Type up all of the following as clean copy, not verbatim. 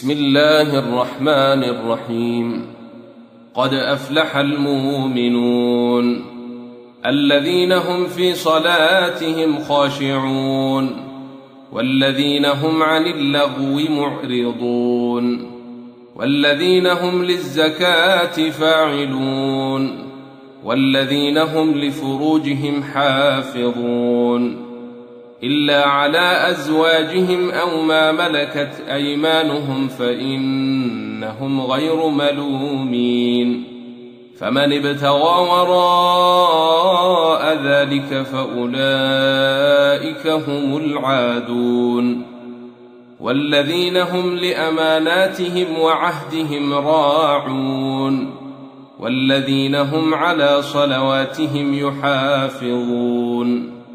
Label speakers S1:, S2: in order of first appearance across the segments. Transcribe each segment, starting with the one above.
S1: بسم الله الرحمن الرحيم. قد أفلح المؤمنون الذين هم في صلاتهم خاشعون والذين هم عن اللغو معرضون والذين هم للزكاة فاعلون والذين هم لفروجهم حافظون إلا على أزواجهم أو ما ملكت أيمانهم فإنهم غير ملومين، فمن ابتغى وراء ذلك فأولئك هم العادون. والذين هم لأماناتهم وعهدهم راعون والذين هم على صلواتهم يحافظون.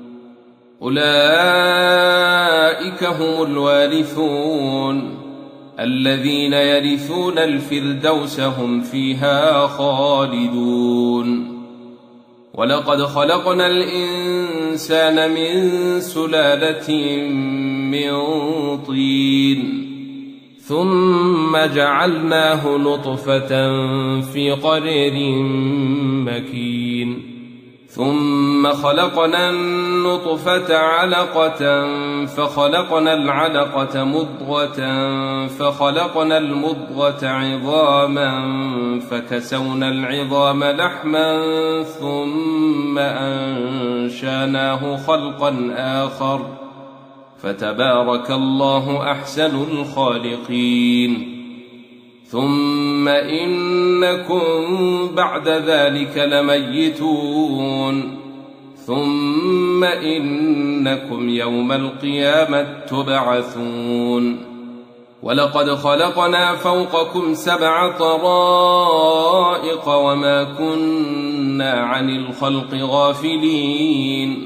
S1: أولئك هم الوارثون الذين يرثون الفردوس هم فيها خالدون. ولقد خلقنا الإنسان من سلالة من طين ثم جعلناه نطفة في قرير مكين ثم خلقنا النطفة علقة فخلقنا العلقة مضغة فخلقنا المضغة عظاما فكسونا العظام لحما ثم أنشأناه خلقا آخر فتبارك الله أحسن الخالقين. ثم إنكم بعد ذلك لميتون ثم إنكم يوم القيامة تبعثون. ولقد خلقنا فوقكم 7 طرائق وما كنا عن الخلق غافلين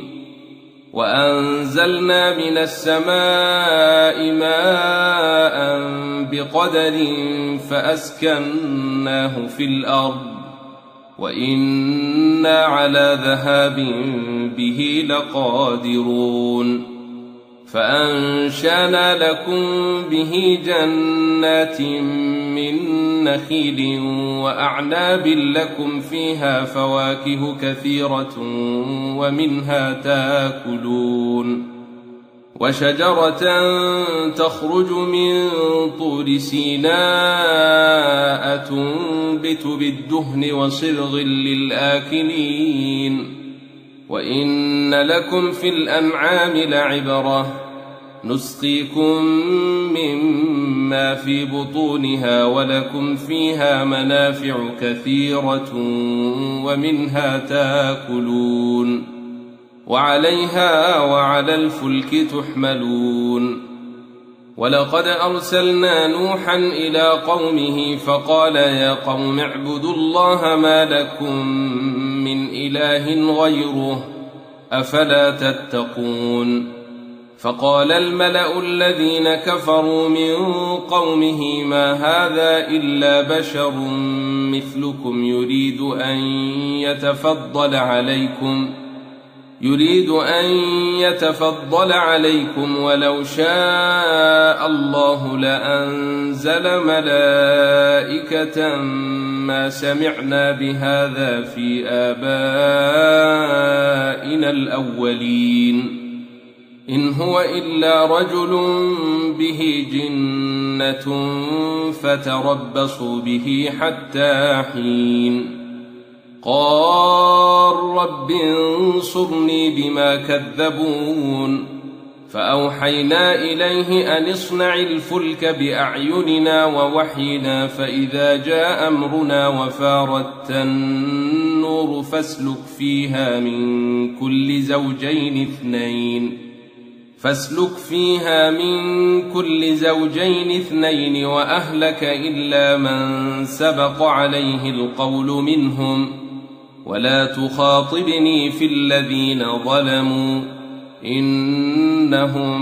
S1: وأنزلنا من السماء ماء بقدر فأسكناه في الأرض وإنا على ذهاب به لقادرون. فأنشأنا لكم به جنات من نخيل وأعناب لكم فيها فواكه كثيرة ومنها تاكلون. وشجرة تخرج من طور سيناء تنبت بالدهن وصبغ للآكلين. وإن لكم في الأنعام لعبرة نسقيكم مما في بطونها ولكم فيها منافع كثيرة ومنها تاكلون وعليها وعلى الفلك تحملون. ولقد أرسلنا نوحا إلى قومه فقال يا قوم اعبدوا الله ما لكم من إله غيره أفلا تتقون. فقال الملأ الذين كفروا من قومه ما هذا إلا بشر مثلكم يريد أن يتفضل عليكم ولو شاء الله لأنزل ملائكة ما سمعنا بهذا في آبائنا الأولين إن هو إلا رجل به جنة فتربصوا به حتى حين. قال رب انصرني بما كذبون. فأوحينا إليه أن اصنع الفلك بأعيننا ووحينا فإذا جاء أمرنا وفاردت النور فاسلك فيها من كل زوجين اثنين وأهلك إلا من سبق عليه القول منهم ولا تخاطبني في الذين ظلموا إنهم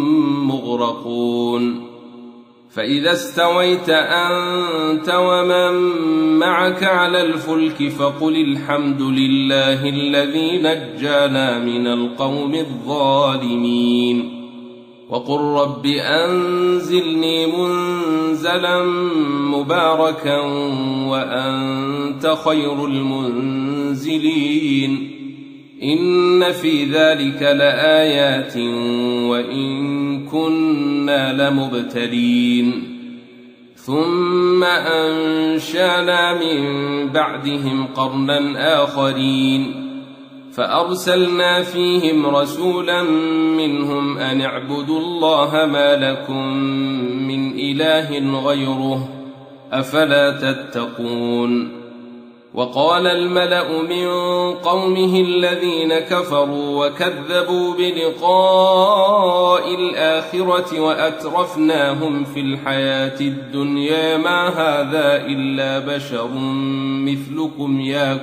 S1: مغرقون. فإذا استويت أنت ومن معك على الفلك فقل الحمد لله الذي نجانا من القوم الظالمين. وقل رب أنزلني منزلا مباركا وأنت خير المنزلين إن في ذلك لآيات وإن كنا لمبتلين ثم أنشأنا من بعدهم قرنا آخرين فأرسلنا فيهم رسولا منهم أن اعبدوا الله ما لكم من إله غيره أفلا تتقون وقال الملأ من قومه الذين كفروا وكذبوا بلقاء الآخرة وأترفناهم في الحياة الدنيا ما هذا إلا بشر مثلكم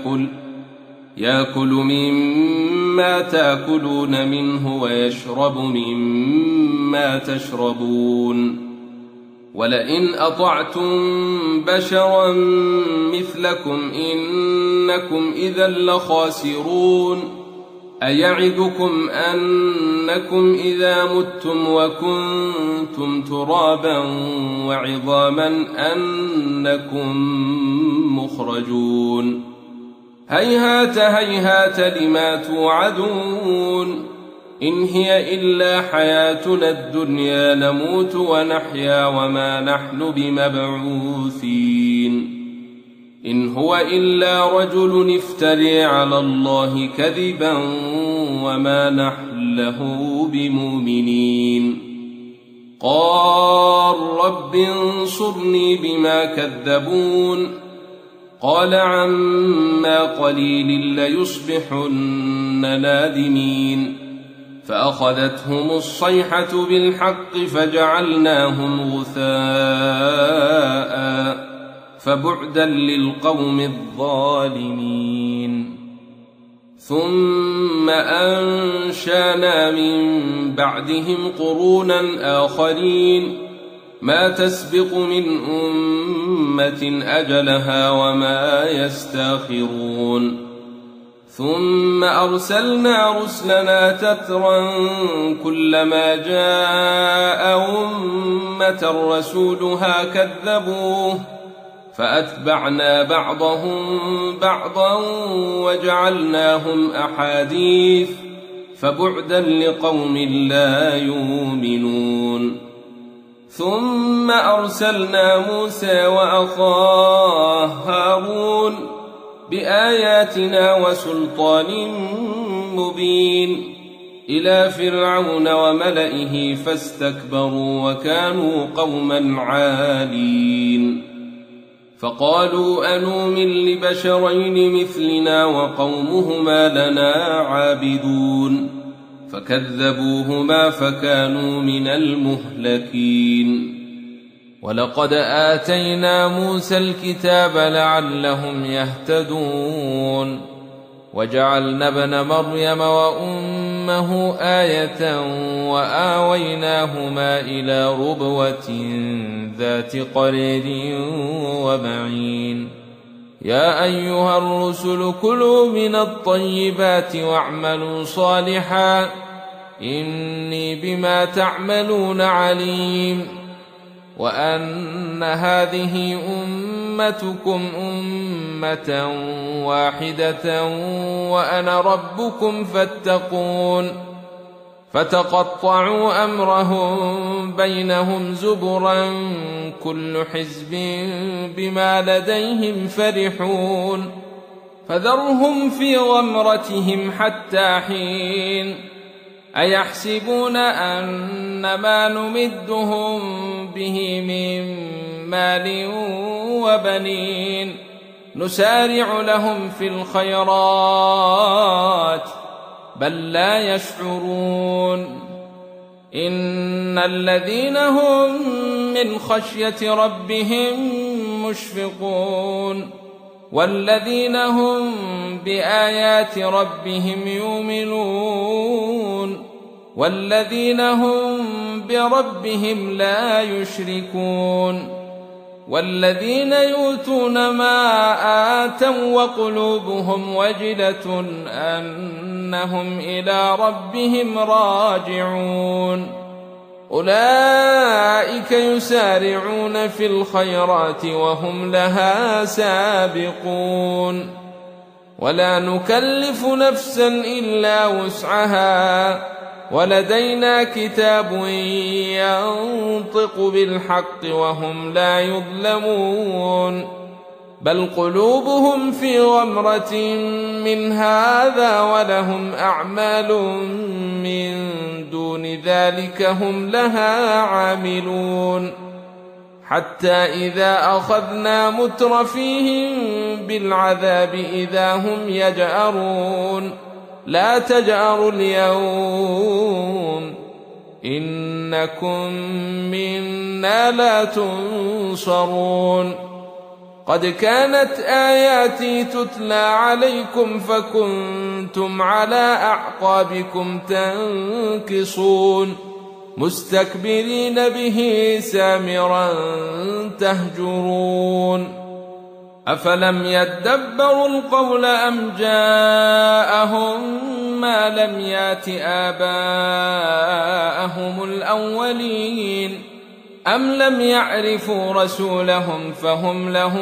S1: يأكل مما تأكلون منه ويشرب مما تشربون ولئن أطعتم بشرا مثلكم إنكم إذا لخاسرون أيعدكم أنكم إذا متم وكنتم ترابا وعظاما أنكم مخرجون هيهات هيهات لما توعدون إن هي إلا حياتنا الدنيا نموت ونحيا وما نحن بمبعوثين إن هو إلا رجل افتري على الله كذبا وما نحن له بمؤمنين قال رب انصرني بما كذبون قال عما قليل ليصبحن نادمين فأخذتهم الصيحة بالحق فجعلناهم غثاء فبعدا للقوم الظالمين ثم أنشأنا من بعدهم قرونا آخرين ما تسبق من أمة أجلها وما يستاخرون ثم أرسلنا رسلنا تترا كلما جاء أمة رسولها كذبوه فأتبعنا بعضهم بعضا وجعلناهم أحاديث فبعدا لقوم لا يؤمنون ثم أرسلنا موسى وأخاه هارون بآياتنا وسلطان مبين إلى فرعون وملئه فاستكبروا وكانوا قوما عالين فقالوا أنؤمن لبشرين مثلنا وقومهما لنا عابدون فكذبوهما فكانوا من المهلكين ولقد آتينا موسى الكتاب لعلهم يهتدون وجعلنا ابن مريم وأمه آية وآويناهما إلى ربوة ذات قرير ومعين يا أيها الرسل كلوا من الطيبات واعملوا صالحا إني بما تعملون عليم وأن هذه أمتكم أمة واحدة وأنا ربكم فاتقون فتقطعوا أمرهم بينهم زبرا كل حزب بما لديهم فرحون فذرهم في غمرتهم حتى حين أيحسبون أن ما نمدهم به من مال وبنين نسارع لهم في الخيرات بل لا يشعرون إن الذين هم من خشية ربهم مشفقون والذين هم بآيات ربهم يؤمنون والذين هم بربهم لا يشركون والذين يؤتون ما آتوا وقلوبهم وجلة أنهم إلى ربهم راجعون أولئك يسارعون في الخيرات وهم لها سابقون ولا نكلف نفسا إلا وسعها ولدينا كتاب ينطق بالحق وهم لا يظلمون بل قلوبهم في غمرة من هذا ولهم أعمال من دون ذلك هم لها عاملون حتى إذا أخذنا مترفيهم بالعذاب إذا هم يجأرون لا تجأروا اليوم إنكم منا لا تنصرون قد كانت آياتي تتلى عليكم فكنتم على أعقابكم تنكصون مستكبرين به سامرا تهجرون أفلم يدبروا القول أم جاءهم ما لم يات آباءهم الأولين أم لم يعرفوا رسولهم فهم له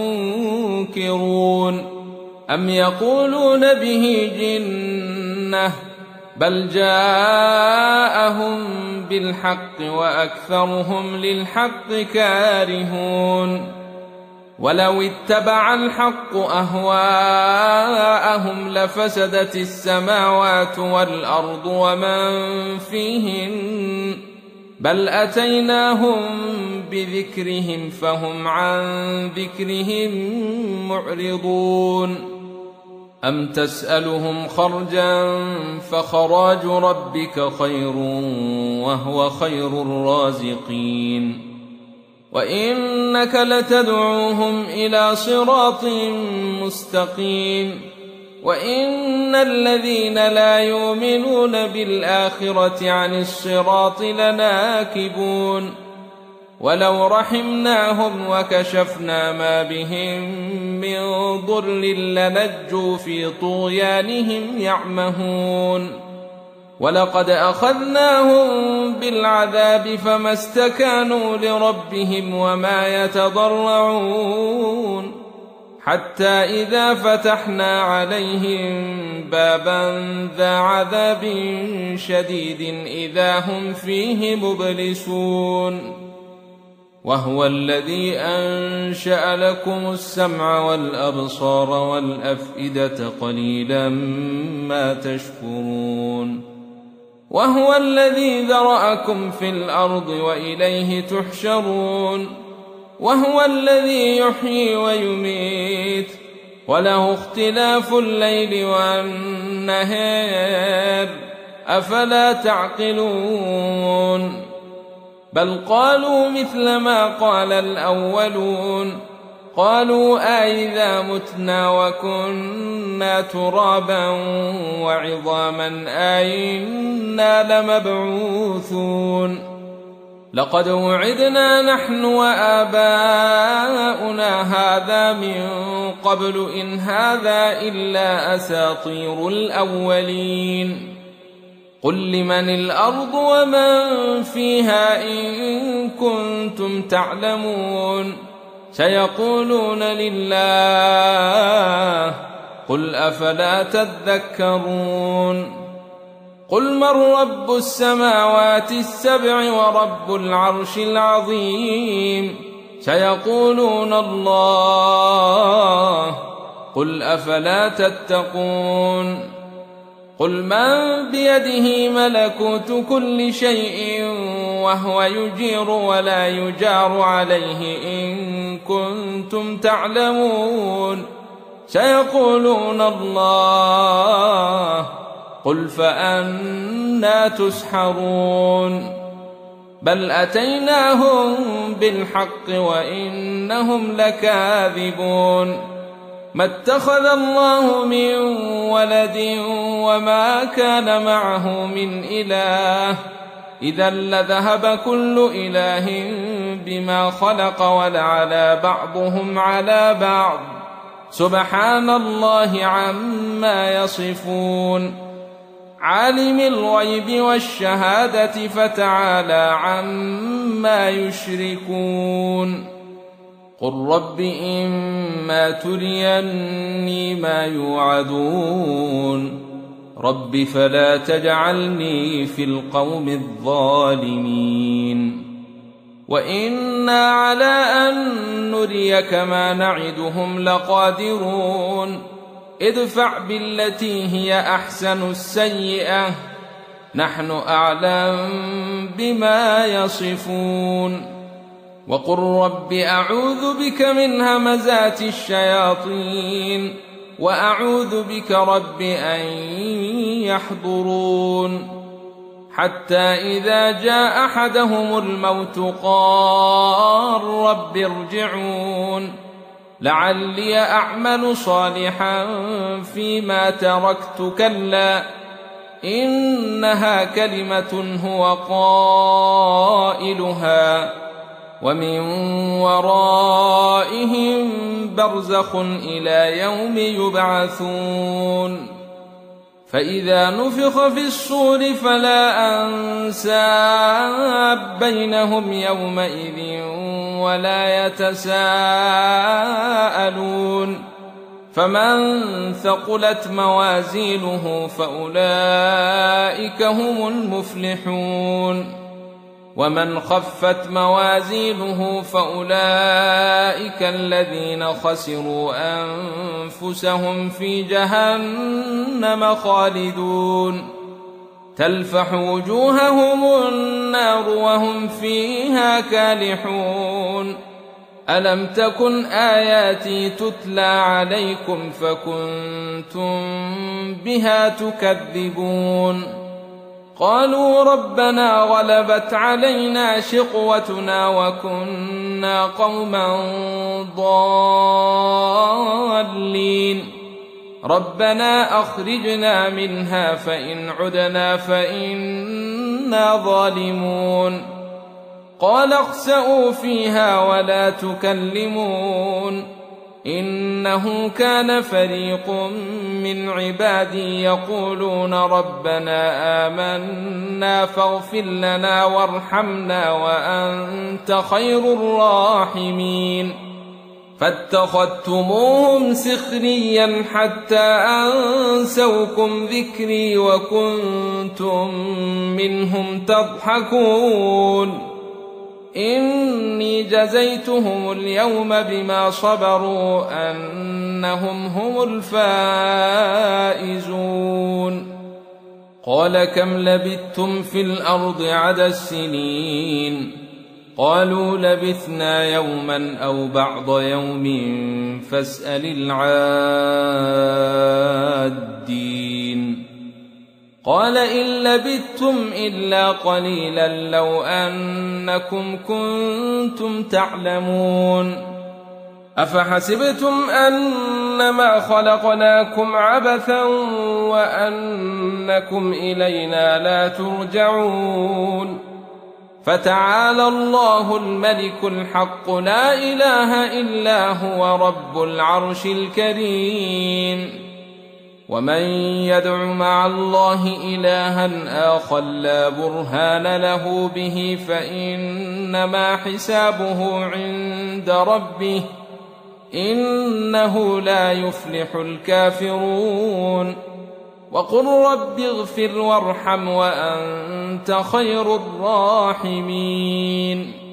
S1: منكرون أم يقولون به جنة بل جاءهم بالحق وأكثرهم للحق كارهون ولو اتبع الحق أهواءهم لفسدت السماوات والأرض ومن فيهن بل أتيناهم بذكرهم فهم عن ذكرهم معرضون أم تسألهم خرجا فخراج ربك خير وهو خير الرازقين وإنك لتدعوهم إلى صراط مستقيم وإن الذين لا يؤمنون بالآخرة عن الصراط لناكبون ولو رحمناهم وكشفنا ما بهم من ضر لنجوا في طغيانهم يعمهون ولقد أخذناهم بالعذاب فما استكانوا لربهم وما يتضرعون حتى إذا فتحنا عليهم بابا ذا عذاب شديد إذا هم فيه مبلسون وهو الذي أنشأ لكم السمع والأبصار والأفئدة قليلا ما تشكرون وهو الذي ذرأكم في الأرض وإليه تحشرون وهو الذي يحيي ويميت وله اختلاف الليل والنهار أفلا تعقلون بل قالوا مثل ما قال الأولون قالوا أئذا متنا وكنا ترابا وعظاما أئنا لمبعوثون لقد وعدنا نحن وآباؤنا هذا من قبل إن هذا إلا أساطير الأولين قل لمن الأرض ومن فيها إن كنتم تعلمون سيقولون لله قل أفلا تذكرون قل من رب السماوات السبع ورب العرش العظيم سيقولون الله قل أفلا تتقون قل من بيده ملكوت كل شيء وهو يجير ولا يجار عليه إن كنتم تعلمون سيقولون الله قل فأنى تسحرون بل أتيناهم بالحق وإنهم لكاذبون ما اتخذ الله من ولد وما كان معه من إله إذا لذهب كل إله بما خلق ولعلى بعضهم على بعض سبحان الله عما يصفون عالم الغيب والشهادة فتعالى عما يشركون قل رب إما تريني ما يوعدون رب فلا تجعلني في القوم الظالمين وإنا على أن نريك ما نعدهم لقادرون ادفع بالتي هي أحسن السيئة نحن أعلم بما يصفون وقل رب أعوذ بك من همزات الشياطين وأعوذ بك رب أن يحضرون حتى إذا جاء أحدهم الموت قال رب ارجعون لعلي أعمل صالحا فيما تركت كلا إنها كلمة هو قائلها ومن ورائهم برزخ إلى يوم يبعثون فإذا نفخ في الصور فلا أنساب بينهم يومئذ ولا يتساءلون فمن ثقلت موازينه فأولئك هم المفلحون ومن خفت موازينه فأولئك الذين خسروا أنفسهم في جهنم خالدون تلفح وجوههم النار وهم فيها كالحون ألم تكن آياتي تتلى عليكم فكنتم بها تكذبون قالوا ربنا غلبت علينا شقوتنا وكنا قوما ضالين ربنا أخرجنا منها فإن عدنا فإنا ظالمون قال اخسئوا فيها ولا تكلمون إنه كان فريق من عبادي يقولون ربنا آمنا فاغفر لنا وارحمنا وأنت خير الراحمين فاتخذتموهم سخريا حتى أنسوكم ذكري وكنتم منهم تضحكون إني جزيتهم اليوم بما صبروا أنهم هم الفائزون قال كم لبثتم في الأرض عدد السنين قالوا لبثنا يوما أو بعض يوم فاسأل العادين قال إن لبثتم إلا قليلا لو أنكم كنتم تعلمون أفحسبتم أنما خلقناكم عبثا وأنكم إلينا لا ترجعون فتعالى الله الملك الحق لا إله إلا هو رب العرش الكريم ومن يدع مع الله إلها آخر لا برهان له به فإنما حسابه عند ربه إنه لا يفلح الكافرون وقل رب اغفر وارحم وأنت خير الراحمين